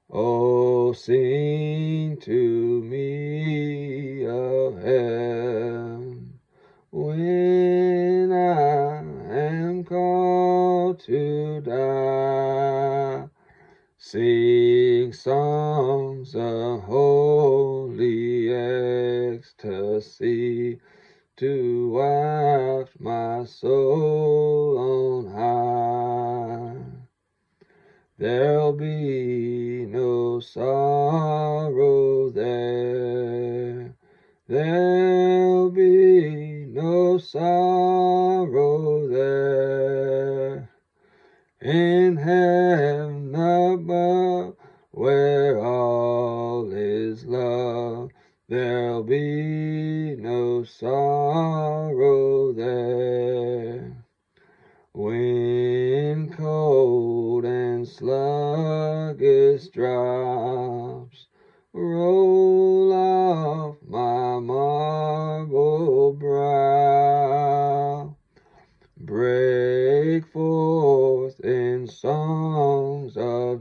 Oh, sing to me of heaven when I am called to die. Sing songs of holy ecstasy to waft my soul on high. There'll be no sorrow there. There'll be no sorrow there. In heaven above, where all is love, there'll be no sorrow there. When cold and sluggish drops roll off my marble brow, break forth in songs of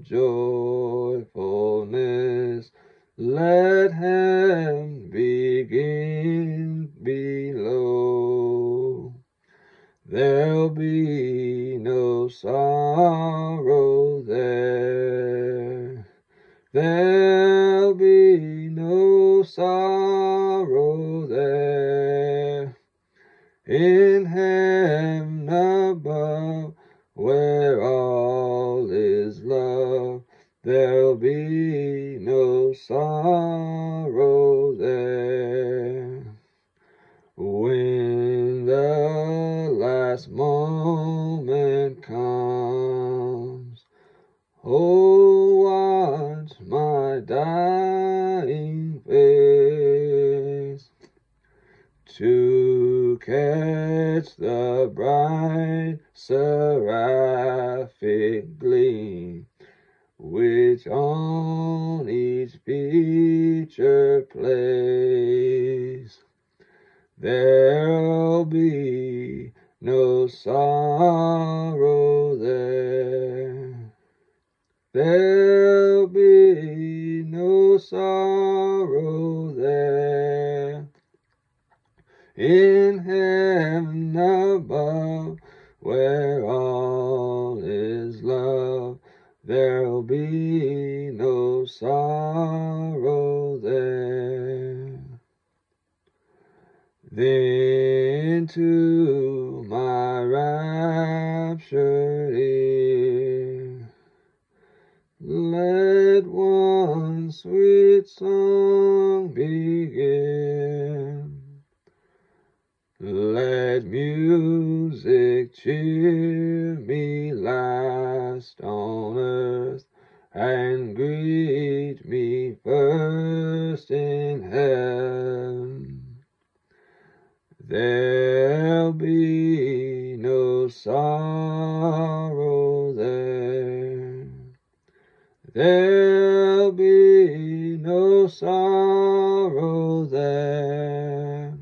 joyfulness. Let heaven begin below. There'll be no sorrow there. There'll be no sorrow there. In heaven above, where all is love, there'll be no sorrow there. When the last moment comes, oh, watch my dying face, to catch the bright seraphic gleam which on each feature plays. There'll be no sorrow there. There'll be no sorrow there. In heaven above, where all is love, there'll be no sorrow there. Then to my raptured ear, let one sweet song begin. Let music cheer me last on earth, and greet me first in heaven. There'll be no sorrow there. There'll be no sorrow there.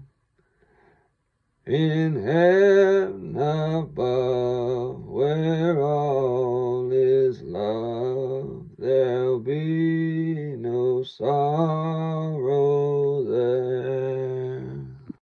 In heaven above, where all is love, there'll be no sorrow.